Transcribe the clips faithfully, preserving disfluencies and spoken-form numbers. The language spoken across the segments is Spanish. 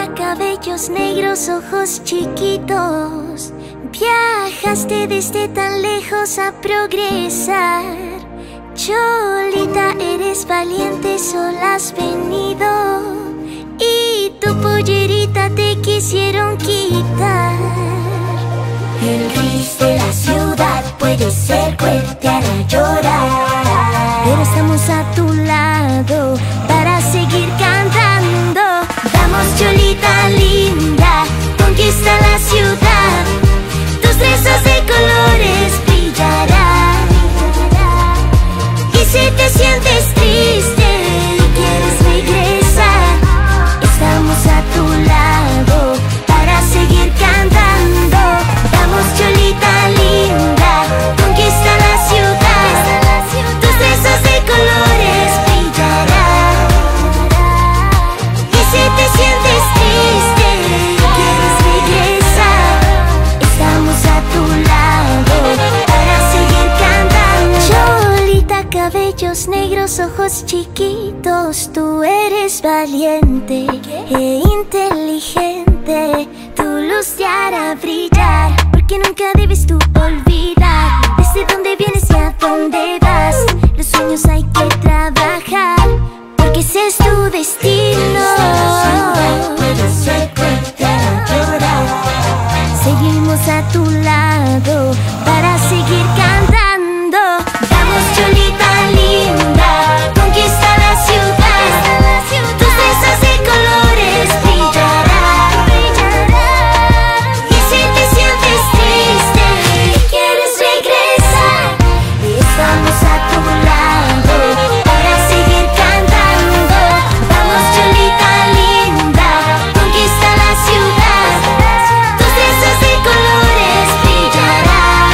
Cholita, cabellos negros, ojos chiquitos. Viajaste desde tan lejos a progresar. Cholita, eres valiente, sola has venido. Y tu pollerita te quisieron quitar. El gris de la ciudad puede ser cruel, te hará llorar, pero estamos a tu lado para seguir cantando. Vamos, Cholita linda, conquista la ciudad. Tus trenzas de colores brillarán. Y si te sientes triste y quieres regresar, estamos a tu lado para seguir cantando. Vamos, Cholita linda, conquista la ciudad. Tus trenzas de colores brillarán. Y si te sientes triste y quieres regresar, estamos a tu lado para seguir cantando. Cholita, cabellos negros, ojos chiquitos. Tú eres valiente e inteligente. Tu luz te hará brillar, porque nunca debes tú olvidar desde dónde vienes y a dónde vas. Los sueños hay que trabajar, porque ese es tu destino. Seguimos a tu lado para seguir cantando. Vamos, Cholita linda, conquista la ciudad. Tus trenzas de colores brillarán. Y si te sientes triste y quieres regresar, estamos a tu lado para seguir cantando. Vamos, Cholita linda, conquista la ciudad. Tus trenzas de colores brillarán.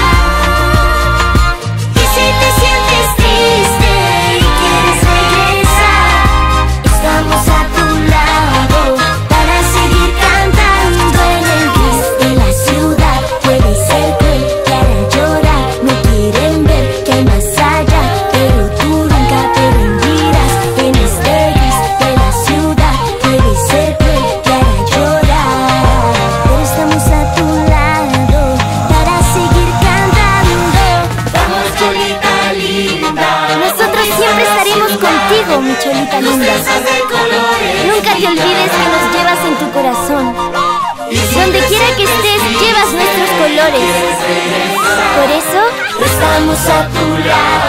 Y si te sientes triste y quieres regresar, estamos a tu lado para seguir cantando. En el gris de la ciudad puede ser cruel, te hará llorar. No quieren ver que hay más allá, pero tú nunca te rendirás. En este gris de la ciudad puede ser cruel, te hará llorar, pero estamos a tu lado para seguir cantando. Vamos, Cholita linda, nosotros siempre estaremos contigo, mi Cholita linda. Nunca te olvides que nos llevas en tu corazón. Donde quiera que estés, llevas nuestros colores. Por eso, estamos a tu lado.